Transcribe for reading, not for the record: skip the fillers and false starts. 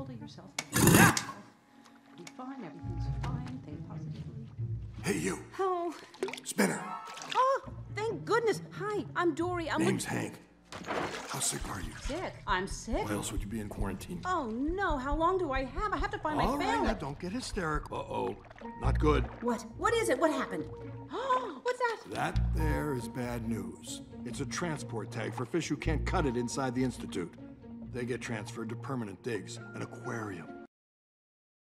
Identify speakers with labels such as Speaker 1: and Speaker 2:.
Speaker 1: to yourself. Be fine, everything's fine. Think positively.
Speaker 2: Hey, you.
Speaker 3: Oh.
Speaker 2: Spinner.
Speaker 3: Oh, thank goodness. Hi, I'm Dory.
Speaker 2: Name's Hank. How sick are you?
Speaker 1: Sick? I'm sick?
Speaker 2: Why else would you be in quarantine?
Speaker 3: Oh, no. How long do I have? I have to find my
Speaker 2: All right,
Speaker 3: family.
Speaker 2: now don't get hysterical. Uh-oh. Not good.
Speaker 3: What? What is it? What happened? Oh, what's that?
Speaker 2: That there is bad news. It's a transport tag for fish who can't cut it inside the Institute. They get transferred to permanent digs, an aquarium.